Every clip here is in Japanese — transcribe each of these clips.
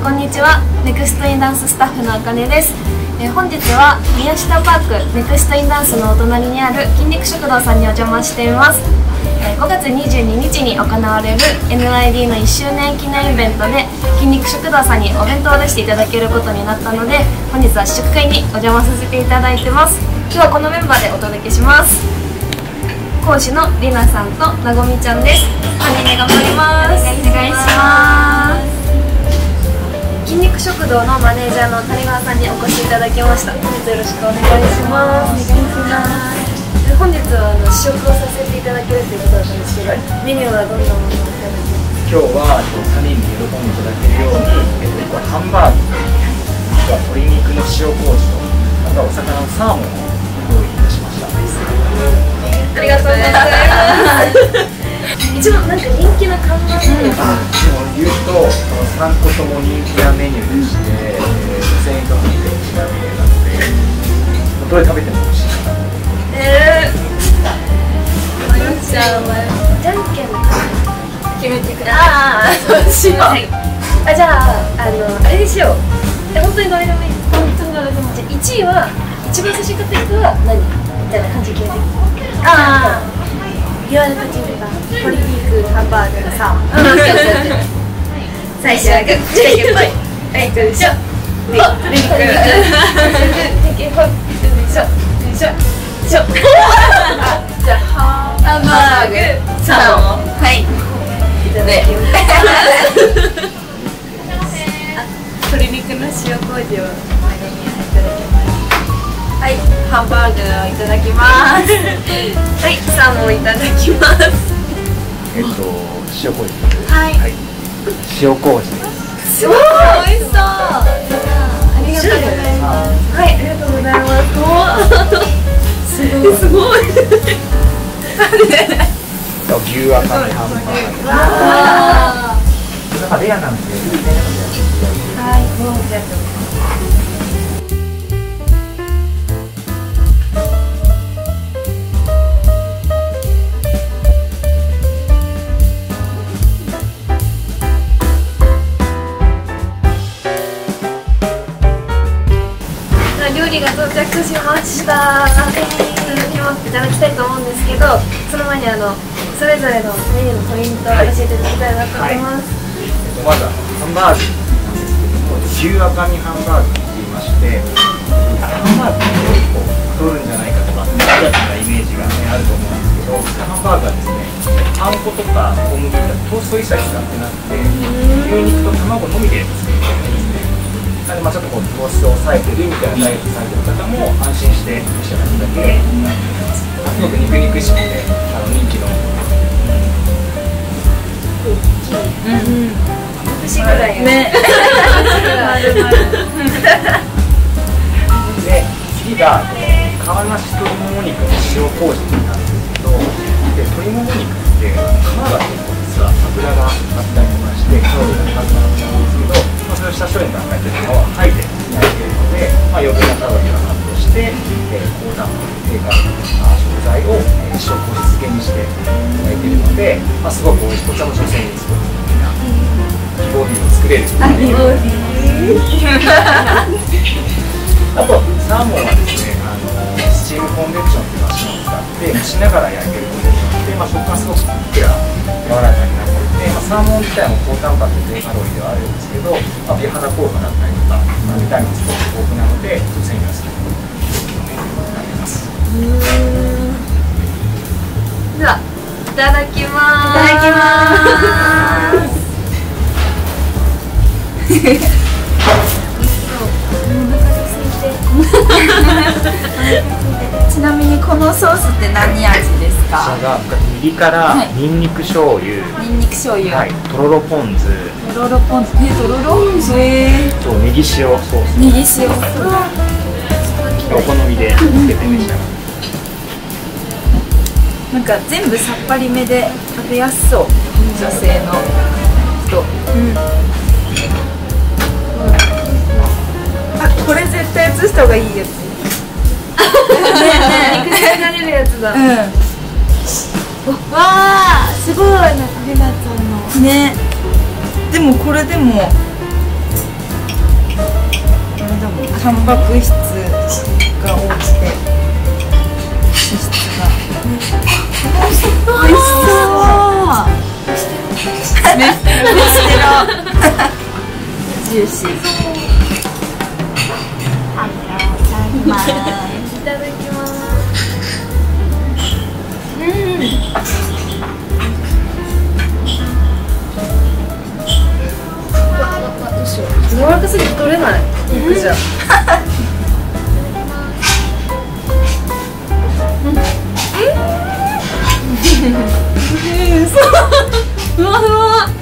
こんにちは。ネクストインダンススタッフのあかねです。本日は宮下パークネクストインダンスのお隣にある筋肉食堂さんにお邪魔しています。5月22日に行われる NYD の1周年記念イベントで筋肉食堂さんにお弁当を出していただけることになったので、本日は試食会にお邪魔させていただいてます。今日はこのメンバーでお届けします。講師のりなさんとなごみちゃんです。3人で頑張ります。お願いします。筋肉食堂のマネージャーの谷川さんにお越しいただきました。本日よろしくお願いします。本日は試食をさせていただけるということだったんですけど、メニューはどんなものをいただきますか？ 今日は3人に喜んでいただけるように、ハンバーグ、あとは鶏肉の塩麹と、あとはお魚のサーモンを用意いたしました。 ありがとうございます。一番なんか人気な看板っていうか、 言うと3個とも人気なメニューでして、女性にとって人気なメニューなので、どれ食べても美味しいかな。 じゃあじゃんけん決めてください。そうしよう。じゃああれにしよう。本当にどれでもいい。本当にどれでも。じゃあ1位は一番最初に買った人は何みたいな感じで決めて。 言われた順番、鶏肉、ハンバーグ、サーモン。 最初はグッ、じゃんけんぽい。はい、よいしょ。鶏肉。よいしょ。よいしょ。よいしょ。じゃあハンバーグ、サーモン。はい。いただきます。 鶏肉の塩麹をいただきます。はい、ハンバーグをいただきます。 はい、サーモンいただきます。 塩麹。 はい。 塩麹です。 すごい美味しそう。ありがとうございます。はい、ありがとうございます。すごい。 牛赤身ハンバーグ。なんかレアなんで。 はい、もうじゃあ。 料理が到着しました。いただきたいと思うんですけど、その前にそれぞれのメニューのポイントを教えていただきたいなと思います。 まずはハンバーグなんですけども、牛赤身ハンバーグと言いまして、ハンバーグって太るんじゃないかとかネガティブなイメージが、あると思うんですけど、ハンバーグはですね、パン粉とか小麦とかトースト一切使ってなくて、牛肉と卵のみで作ってるんですね。なのでちょっと糖質を抑えてるみたいなダイエットされてる方も安心して召し上がっていただけるようになっています。すごく肉々しくて人気の私ぐらいね。 で、次が皮なし鶏もも肉の塩麹なんですけど、鶏もも肉って皮が結構実は脂があったりとかしてカロリーが高くなっちゃうんですけど、それを下処理の段階で皮を剥いで焼いているので、余分なカロリーがカットして、高タンパク低カロリーな食材を塩麹漬けにして焼いているので、すごく美味しい。こちらも女性にすごく人気なギボディを作れるというあとサーモンはですね、スチームコンベクションというマシンを使って蒸しながら焼いていることによって、食感すごくふっくら柔らかになっていて、サーモン自体も高タンパク低カロリーではあるんですけど、美肌効果だったりとか、ビタミンすごく豊富なので、女性にはすごく人気のメニューになっています。 では、いただきます。いただきます。 ちなみにこのソースって何味ですか？ こちらが右からニンニク醤油、 ニンニク醤油、 はい、とろろポン酢、 とろろポン酢、とろろポン酢、 とネギ塩ソース、 ネギ塩、 お好みでつけて召し上がる。 なんか全部さっぱりめで食べやすそう、女性の人。これ絶対写した方がいいやつ。 肉汁が出るやつだ。 わあ、すごい。なんかレナちゃんのね。でもこれでもタンパク質が多くて脂質がおいしそうメステロジューシーいただきます。どうしよう。柔らかすぎて取れない。肉じゃ。うわふわ。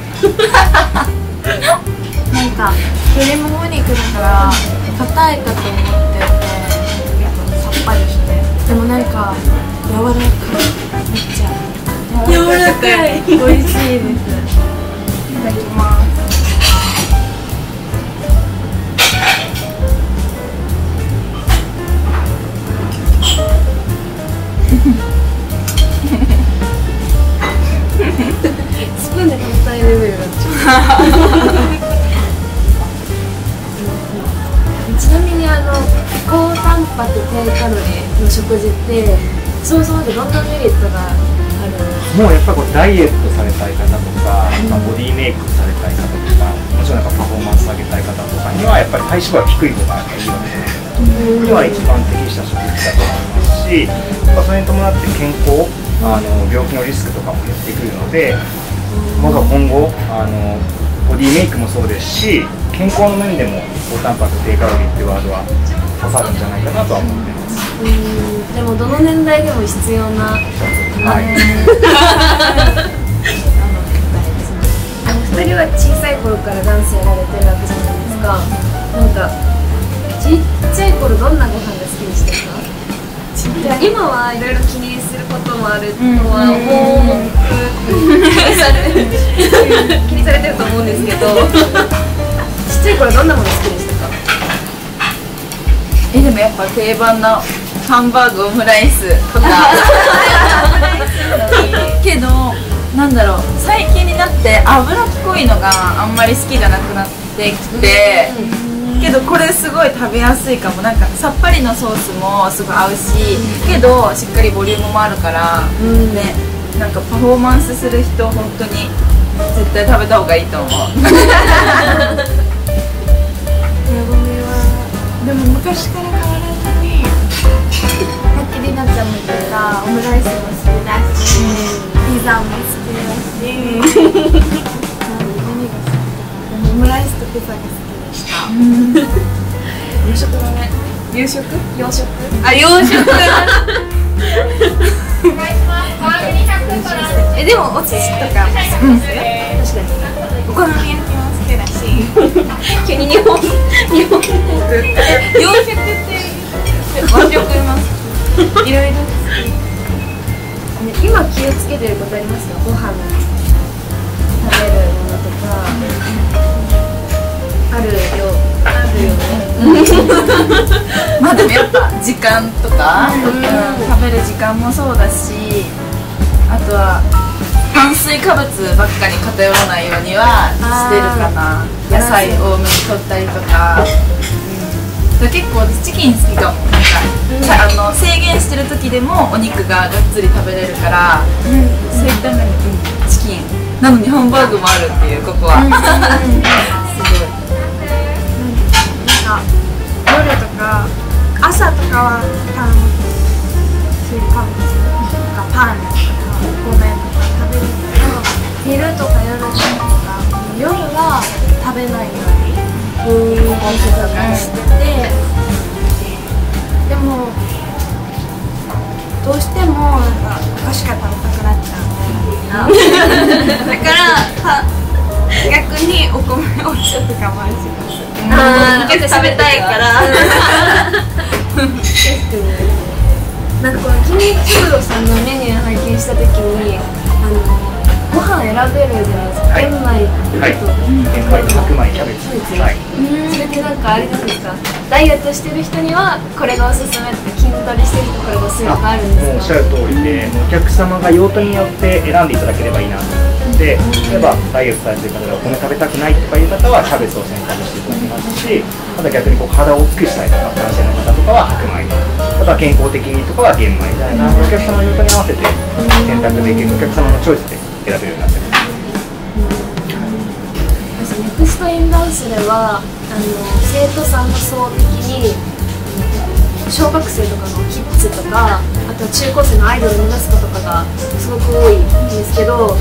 なんか鶏もも肉だから硬いかと思っててさっぱりしてでもなんか柔らかいめっちゃ柔らかい美味しいです。いただきます。 スプーンで食べたいレベルになっちゃう。ちなみに高タンパク低カロリーの食事ってそもそもでどんなメリットがある？ もうやっぱこうダイエットされたい方とか、ボディメイクされたい方とか、もちろんなんかパフォーマンス上げたい方とかにはやっぱり体脂肪が低い方がいいよね。には一番適した食事だと思いますし、やっぱそれに伴って健康、病気のリスクとかも減ってくるので、僕は今後ボディメイクもそうですし、健康の面でも高タンパク低カロリーっていうワードは刺さるんじゃないかなとは思ってます。 でもどの年代でも必要な。 はい。 2人は小さい頃からダンスやられてるわけじゃないですか。なんかちっちゃい頃どんなご飯が好きでしたか？今はいろいろ気にすることもあるとは思う、気にされてると思うんですけど、ちっちゃい頃どんなもの好きでしたか？ でもやっぱ定番のハンバーグオムライスとかけどなんだろう、最近になって脂っこいのがあんまり好きじゃなくなってきて、けどこれすごい食べやすいかも。なんかさっぱりのソースもすごい合うし、けどしっかりボリュームもあるからね、なんかパフォーマンスする人本当に絶対食べた方がいいと思う。でも昔から変わらずにさっきりなちゃんも言ってたオムライスも好きだし、ピザも好きだし、何が好きだ？オムライスとピザが好きでした。 夕食だね。 夕食？ 洋食？ あ、洋食。でもお寿司とかも好きですよ。 確かに。 お好み焼きも好きだし。 急に日本洋食って和食もいろいろ今気をつけてることありますか？ご飯食べるものとかあるよね。 まあでもやっぱ時間とか、食べる時間もそうだし、あとは炭水化物ばっかり偏らないようにはしてるかな。野菜多めに取ったりとか、結構私チキン好きかも。なんか、制限してる時でもお肉ががっつり食べれるから、そういった面でチキンなのにハンバーグもあるっていう、ここはすごい。なんか夜とか朝とかは炭水化物とかパンとかごめんとか食べるけど、昼とか夜とか夜は食べないようにしてて、でもどうしてもなんかお菓子が食べたくなっちゃうだから逆にお米をちょっと我慢します。 食べたいからなんかこの筋肉食堂さんのメニュー拝見した時にご飯選べるじゃないですか。玄米と白米、キャベツ。 それってなんかあれなんですか？ダイエットしてる人にはこれがおすすめって、筋トレしてる人これがおすすめがあるんですか？ おっしゃる通りで、お客様が用途によって選んでいただければいいなと思ってで、例えばダイエットされてる方でお米食べたくないとかいう方はキャベツを選択していただきますし、また逆にこう体を大きくしたいとか男性の方とかは白米、あとは健康的にとかは玄米みたいな、お客様の用途に合わせて選択できる、お客様のチョイスで選べるようになってます。 ネクストインダンスでは生徒さんの層的に小学生とかのキッズとか、あと中高生のアイドルを目指す子とかがすごく多いんですけど、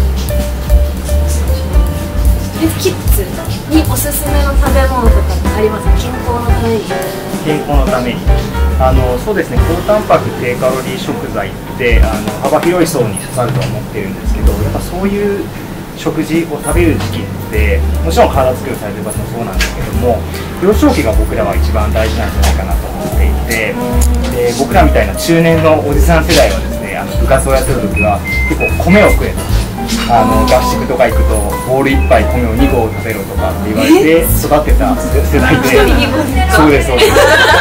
キッズにおすすめの食べ物とかってありますか？健康のために。 健康のためにそうですね、高タンパク低カロリー食材って幅広い層に刺さるとは思ってるんですけど、やっぱそういう食事を食べる時期ってもちろん体作りをされてる方もそうなんですけども、幼少期が僕らは一番大事なんじゃないかなと思っていて、で僕らみたいな中年のおじさん世代はですね、部活をやってる時は結構米を食えと、合宿とか行くとボール1杯米を2合食べろとかって言われて育ってた世代で、そうですそうです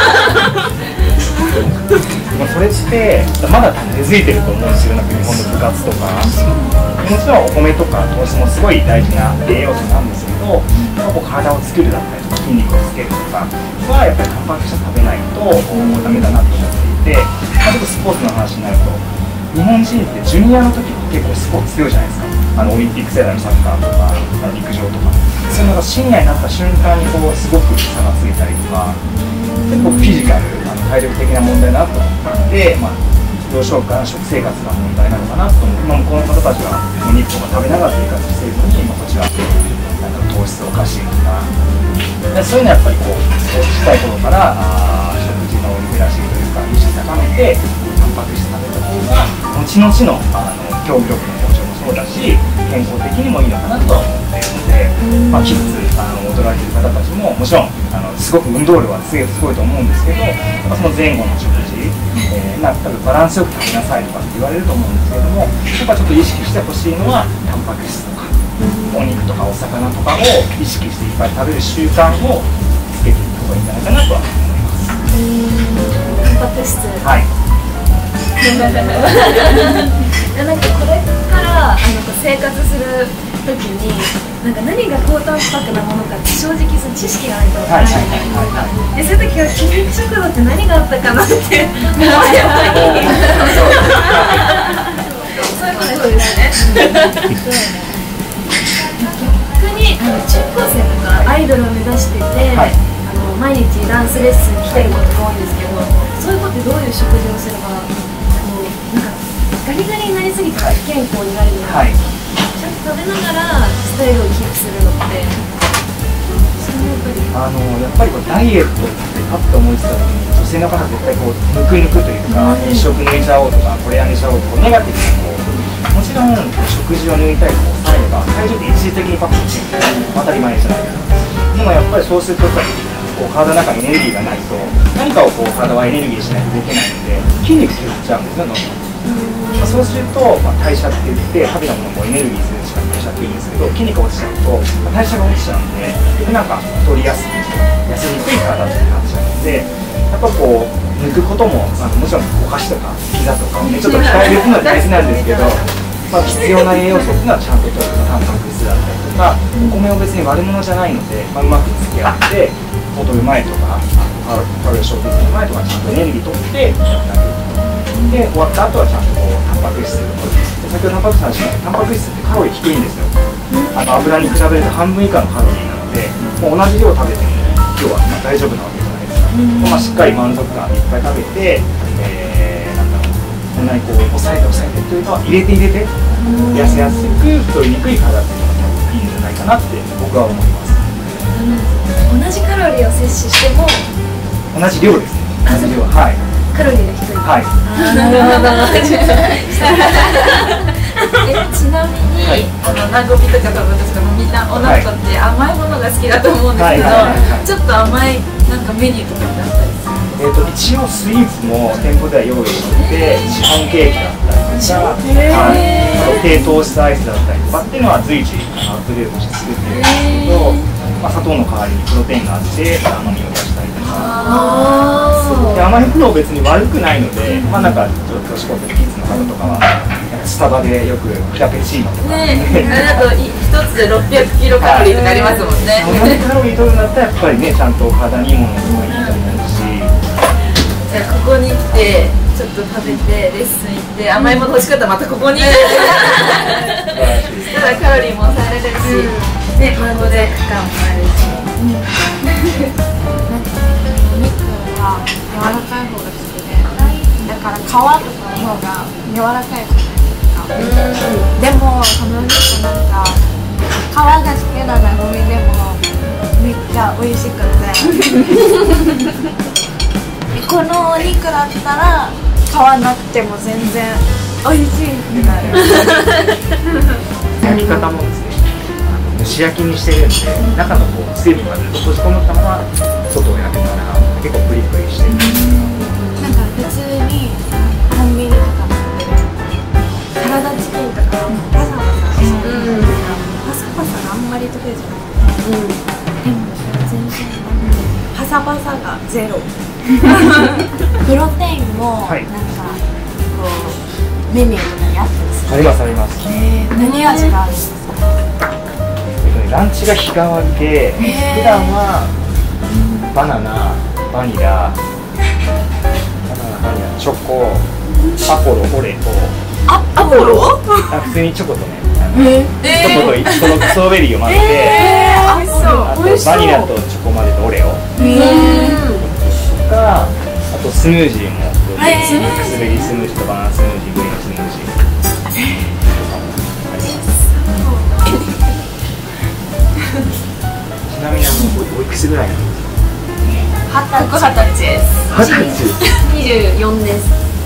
それってまだ根付いてると思うんですよ、なんか日本の部活とか。もちろんお米とか糖質もすごい大事な栄養素なんですけど、体を作るだったりとか筋肉をつけるとかはやっぱりタンパク質を食べないとダメだなと思っていて、ちょっとスポーツの話になると、日本人ってジュニアの時って結構スポーツ強いじゃないですか。オリンピック世代のサッカーとか陸上とか、そういうのがシニアになった瞬間にすごく差がついたりとか、結構フィジカル体力的な問題だなと思ったので、幼少期から食生活が問題なのかなと思って、今もこの方たちはお肉とか食べながら生活しているのに、こちら糖質おかしいとか、そういうのはやっぱり小さい頃から食事のリテラシーというか意識高めてタンパク質食べた方が後々の競技力の向上もそうだし健康的にもいいのかなとは思っているので、キッズ踊られている方たちももちろんすごく運動量はすごいと思うんですけど、その前後の食事、多分バランスよく食べなさいとかって言われると思うんですけれども、やっぱちょっと意識してほしいのはタンパク質とかお肉とかお魚とかを意識していっぱい食べる習慣をつけていった方がいいんじゃないかなとは思います。 タンパク質、はい。なんかこれから生活する時に何が高タンパクなものかって正直その知識がないと分からないで、そういう時は筋肉食堂って何があったかなって思えばいいそういうことですね。逆に中高生とかアイドルを目指してて、毎日ダンスレッスン来てることが多いんですけど、そういう子ってどういう食事をすればガリガリになりすぎて不健康になるので、ちゃんと食べながらスタイルをキープするのって、それやっぱりダイエットってパッと思いついた時に女性の方は絶対抜くというか、一食抜いちゃおうとかこれやめちゃおうとかネガティブなもちろん食事を抜いたりとか抑えれば体重で一時的にパッと落ちる当たり前じゃないかな。でもやっぱりそうするとやっぱり体の中にエネルギーがないと何かを体はエネルギーしないとできないので筋肉って言っちゃうんですよ、どんどん。そうすると、代謝って言って食べたものをエネルギーするしか代謝って言うんですけど、筋肉が落ちちゃうと代謝が落ちちゃうんで太りやすい痩せにくい体になっちゃうので、やっぱ抜くことももちろんお菓子とかピザとかをねちょっと控えるのは大事なんですけど、必要な栄養素っていうのはちゃんと取るタンパク質だったりとか、お米を別に悪者じゃないので、うまく付き合って踊る前とかカロリー消費する前とかちゃんとエネルギー取ってやってあげると。で終わった後はちゃんとタンパク質を取る。先ほどタンパク質の話でタンパク質ってカロリー低いんですよ。油に比べると半分以下のカロリーなので、もう同じ量食べても今日は大丈夫なわけじゃないですか。しっかり満足感いっぱい食べて、こんなに抑えてというか入れて痩せやすく太りにくい体っていうのがいいんじゃないかなって僕は思います。 同じカロリーを摂取しても同じ量ですね。同じ量、 カロリーが低い。 なるほど。ちなみにナゴミとかトブとかもみんな女の子って甘いものが好きだと思うんですけど、ちょっと甘いメニューとかってあったりする？ 一応スイーツも店舗では用意してて、シフォンケーキだったりとか、低糖質アイスだったりとかっていうのは随時アップデートして作ってるんですけど、砂糖の代わりにプロテインがあって甘みを出したりとか。で甘いもの別に悪くないので、ちょっと年越せるキッズの方とかはやっスタバでよくフラペチーノとかね、あれだと一つで600キロカロリーとかありますもんね。 そんなにカロリー取るんだったらやっぱりねちゃんと体にいいものの方がいいと思うし、 じゃあここに来てちょっと食べてレッスン行って甘いもの欲しかったらまたここにそしたらカロリーも抑えられるし、ね、ここで期間もあるし、 お肉は柔らかい方が好きで、だから皮とかの方が柔らかいじゃないですか。でもその肉なんか皮が好きななごみでもめっちゃ美味しくてこのお肉だったら皮なくても全然美味しいってなる焼き方もですね蒸し焼きにしてるんで、中のこう水分がずっと閉じこもったまま外を焼くから結構プリプリしてる。 なんか普通にコンビニとかもサラダチキンとかパサパサしてる、パサパサがあんまり得意じゃない、でも全然パサパサがゼロプロテインもなんかこうメニューとかにあったりする。 ありますあります。 何味があるんですか？ ランチが日替わりで、普段はバナナ、バニラ、チョコ、アポロ、オレオ。 アポロ？ 普通にチョコとね、チョコとそのストロベリーを混ぜて、 美味しそう。 あとバニラとチョコ混ぜてオレオ。あとスムージーも、ブルーベリースムージーとバナナスムージー、グリーンスムージー。ちなみにおいくつぐらいなんですか 20歳です。 ？20歳。 24です。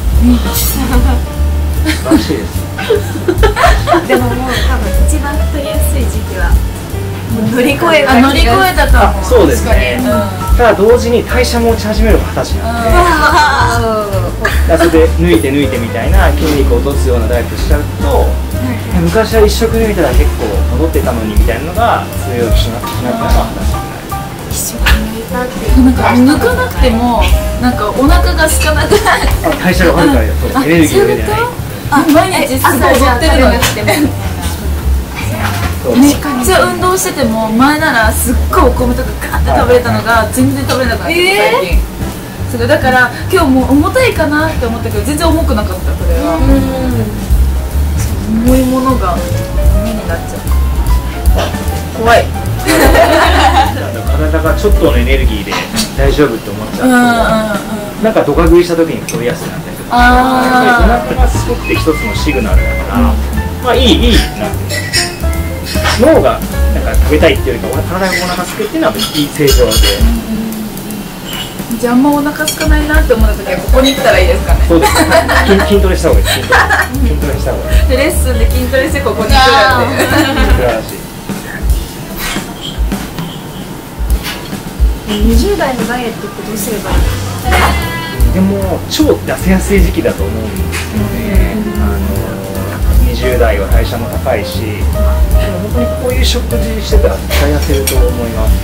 素晴らしいです。 でももう多分一番太りやすい時期は乗り越えた乗り越えたと思う。 そうですね。ただ同時に代謝も落ち始めるのが20歳なんで、それで抜いてみたいな筋肉を落とすようなダイエットしちゃうと、昔は一食抜いたら結構戻ってたのにみたいなのが通用しなくなったのが20歳ぐらい。 一緒に抜いたっていうなんか抜かなくてもなんかお腹が空かなくなる。 代謝が悪くなるよ。そうエネルギーが出てない。 毎日すごい踊ってるのにそうめっちゃ運動してても前ならすっごいお米とかガーって食べれたのが全然食べれなくなって最近。それだから今日もう重たいかなって思ったけど全然重くなかったこれは。重いものがダメになっちゃう。怖い。 体がちょっとのエネルギーで大丈夫って思っちゃうと、なんかドカ食いした時に太りやすくなったりとか、お腹がすごくて一つのシグナルだから、まあいいなって。脳がなんか食べたいっていうよりか体がお腹すくっていうのは別に正常で。 じゃああんまお腹空かないなって思った時はここに来たらいいですかね。 そうです。筋トレした方がいいです。筋トレした方がいい。 でレッスンで筋トレしてここに来るって素晴らしい。 20代のダイエットってどうすればいいですか？ でも超痩せやすい時期だと思うんですよね。20代は代謝も高いし、でも本当にこういう食事してたら絶対痩せると思います。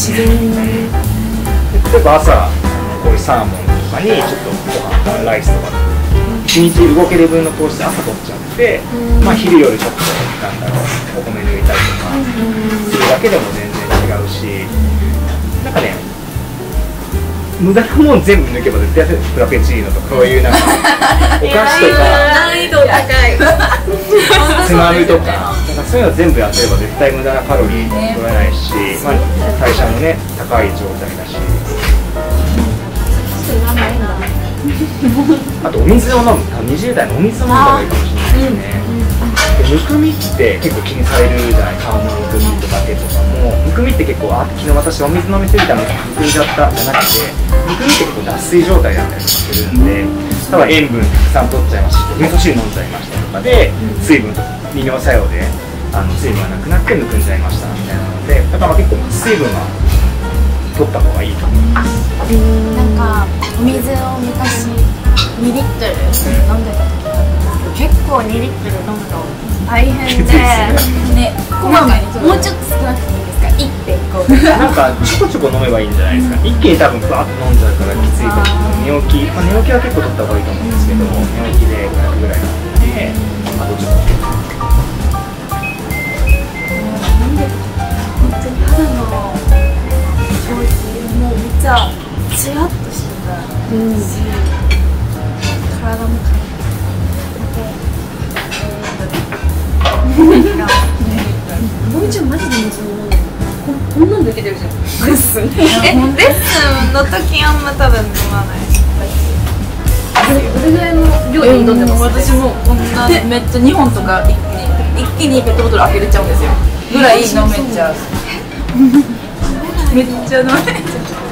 自然に例えば朝こういうサーモンとかにちょっとご飯ライスとか1日動ける分の糖質朝取っちゃって、まあ昼夜ちょっとなんだろうお米抜いたりとかするだけでも全然違うし、なんかね無駄なもん全部抜けば絶対痩せる。フラペチーノとかこういうなんかお菓子とか難易度高いつまみとかなんかそういうの全部やってれば絶対無駄なカロリー取れないし、まあ、代謝もね高い状態だし、あとお水を飲む。20代のお水を飲んだ方がいいかもしれないですね。でむくみって結構気にされるじゃない。顔のむくみとか手とかもむくみって結構昨日私お水飲みすぎたのでむくんじゃったじゃなくて、むくみって結構脱水状態だったりとかするんで、ただ塩分たくさん取っちゃいました味噌汁飲んじゃいましたとかで水分と利尿作用で水分がなくなってむくんじゃいましたみたいなので、だから結構水分は取った方がいいと思います。 なんかお水を昔2リットル飲んでた時があったんですけど、結構2リットル飲むの大変でね、こまめにもうちょっと少なくていいですか？ 1.5 とかなんかちょこちょこ飲めばいいんじゃないですか。一気に多分バーッと飲んじゃうからきついと思う。寝起きは結構取った方がいいと思うんですけど、寝起きで500ぐらいなので、あとツヤっとしてたし、体ももみちゃんマジで水飲まない。こんなんでいけてるじゃん。レッスン。 レッスンの時あんま多分飲まない。 どれぐらいの量で挑んでます？ 私もこんなめっちゃ2本とか一気にペットボトル開けれちゃうんですよぐらい飲めちゃう。めっちゃ飲めちゃう。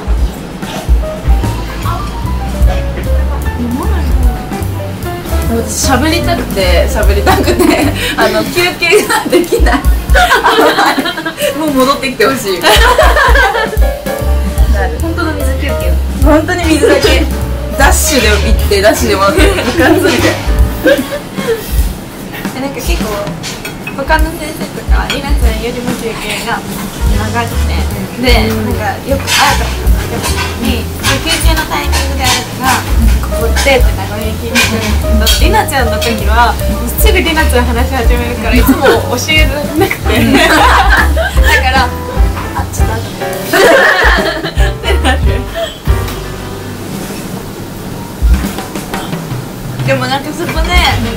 私喋りたくて休憩ができない。もう戻ってきてほしい。 本当の水休憩。 本当に水だけダッシュで行ってダッシュで戻ってガッツリで。 なんか結構他の先生とかりなちゃんよりも休憩が長くて、でなんかよくあやかさんの時に休憩のタイミングであるからここってとか言ってりなちゃんの時はすぐりなちゃん話し始めるからいつも教えられなくてだからあちょっとってなる。でもなんかそこで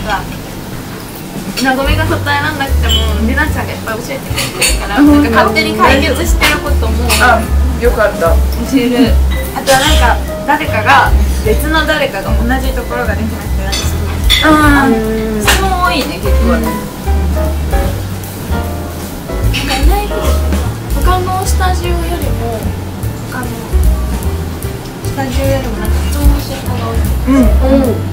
なごみが答えらんなくてもりなちゃんがいっぱい教えてくれてるから、なんか勝手に解決してることもよかった。 教える。あとはなんか誰かが別の誰かが同じところができなくて質問多いね結構ね。 意外と他のスタジオよりもなんか質問してる子が多い。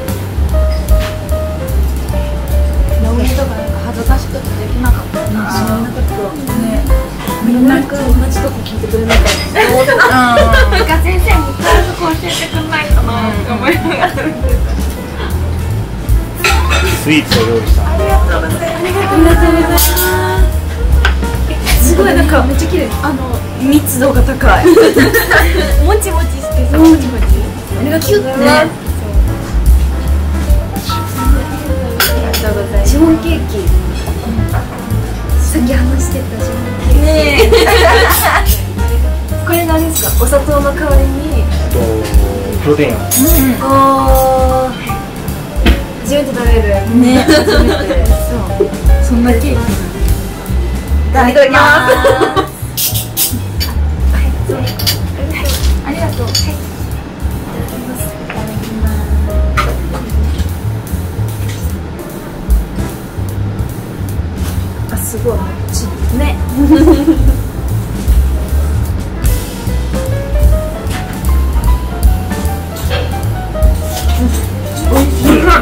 なごみとかなんか恥ずかしくてできなかったから。 知らなかったね。 みんな同じとこ聞いてくれなかった。 なんか先生もっとそこ教えてくんないかなって思いながら見てた。 スイーツを用意した。 ありがとうございます。ありがとうございます。 すごいなんかめっちゃ綺麗。 密度が高い。 もちもちしてさ、もちもち。 あれがキュッてね。シフォンケーキ。さっき話してたシフォンケーキ。ねえ。これ何ですか？お砂糖の代わりに。 プロテイン。 ああ。初めて食べる。 ね。 初めて。 そんなケーキ。 いただきます。 ありがとう。 すごいもっちりね。 おいしい。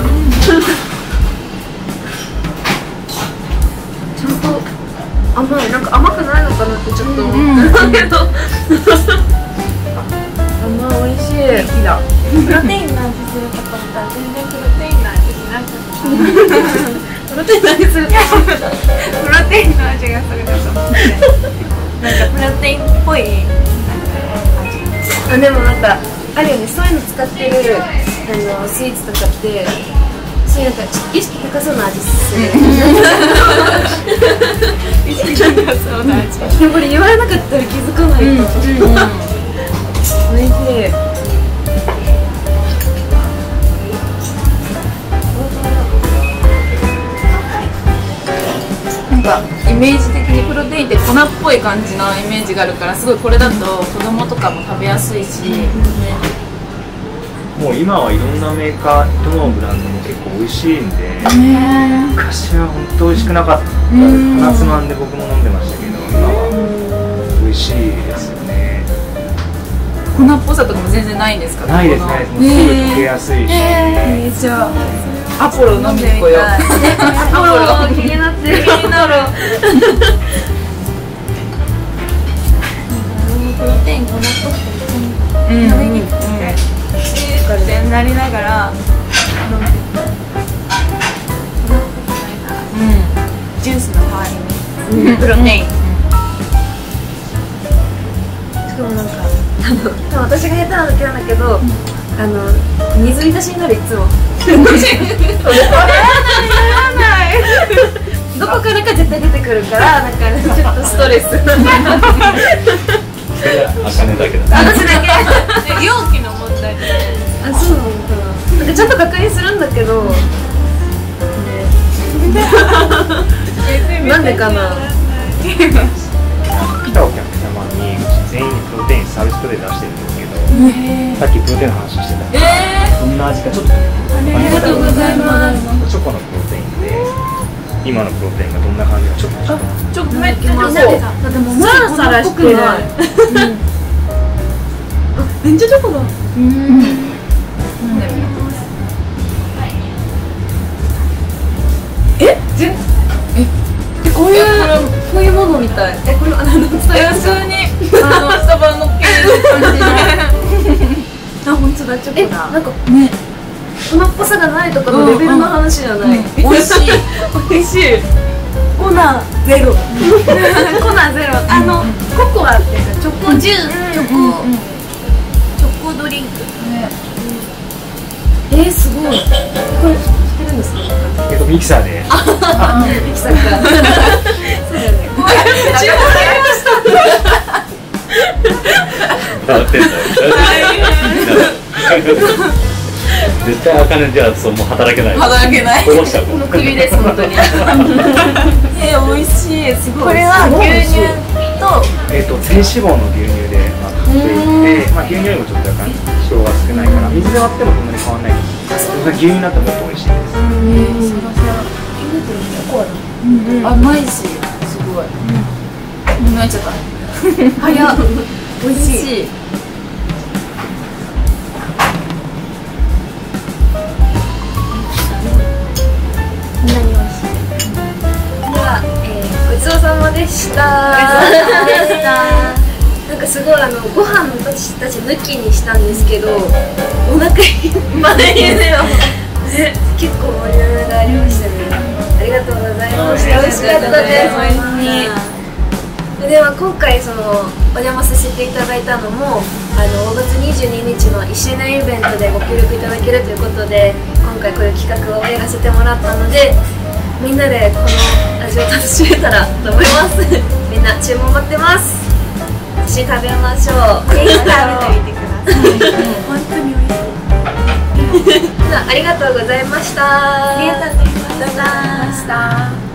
ちゃんと甘い。なんか甘くないのかなってちょっと思ったけど。甘い、美味しい。 プロテインの味するかと思ったら全然プロテインの味しなかった。 プロテインの味する。 プロテインの味がするかと思って。なんかプロテインっぽい味。 でもなんかあるよね、そういうの使ってるスイーツとかってそういうなんか意識高そうな味する。 意識高そうな味。 でもこれ言われなかったら気づかないかも。おいしい。 なんかイメージ的にプロテインって粉っぽい感じのイメージがあるからすごいこれだと子供とかも食べやすいし、 もう今はいろんなメーカーどのブランドも結構美味しいんで、昔は本当美味しくなかった鼻つまんで僕も飲んでましたけど今は美味しいですよね。 粉っぽさとかも全然ないんですか？ ないですね。もうすぐ溶けやすいし、 じゃあアポロ飲みに来よう。 アポロ気になってる。 気になる。 プロテイン粉っぽくて飲みにくくてってなりながら飲んでた。ジュースの代わりにプロテイン。 しかもなんか多分私が下手なだけなんだけど、水浸しになるいつも。どこからか絶対出てくるからなんかちょっとストレス。 足茜だけど。 私だけ容器の問題であ、そうなのかな。なんかちょっと確認するんだけど、ね、なんでかな。 来たお客様にうち全員にプロテインサービスプレー出してるんですけど、さっきプロテインの話してた。どんな味かちょっとありがとうございます。 チョコのプロテインで今のプロテインがどんな感じかちょっとめっちゃチョコ。 でもサラサラしてない。めっちゃチョコだ。 こういうものみたい。 これ普通普通にスタバのっける感じで。 あ、本当だ、チョコだ。 なんかね、 粉っぽさがないとかのレベルの話じゃない。 美味しい。 美味しい。 粉ゼロ。粉ゼロ。ココアっていうかチョコジュース、チョコドリンク。 すごい。これ知ってるんですか？ ミキサーでミキサーか。そうだよね。 伝わってんだよ。絶対茜じゃそうもう働けない。 働けない。 殺しちゃう。 もう首です本当に。 美味しい。すごい。 これは牛乳と低脂肪の牛乳で買っていて、牛乳よりもちょっと若干脂肪が少ないから水で割ってもそんなに変わらないです。牛乳になったらもっと美味しいです。 甘いし、すごい。泣いちゃった。 早っ。美味しい。何美味しい。では、ごちそうさまでした。なんかすごいご飯私たち抜きにしたんですけど、お腹いっぱいで結構ボリュームがありましたね。ありがとうございました。美味しかったです。本当に。では今回お邪魔させていただいたのも5月22日の1周年イベントでご協力いただけるということで、今回こういう企画をやらせてもらったので、みんなでこの味を楽しめたらと思います。みんな注文待ってます。一緒に食べましょう。ぜひ食べてみてください。本当に美味しい。ありがとうございました。 ありがとうございました。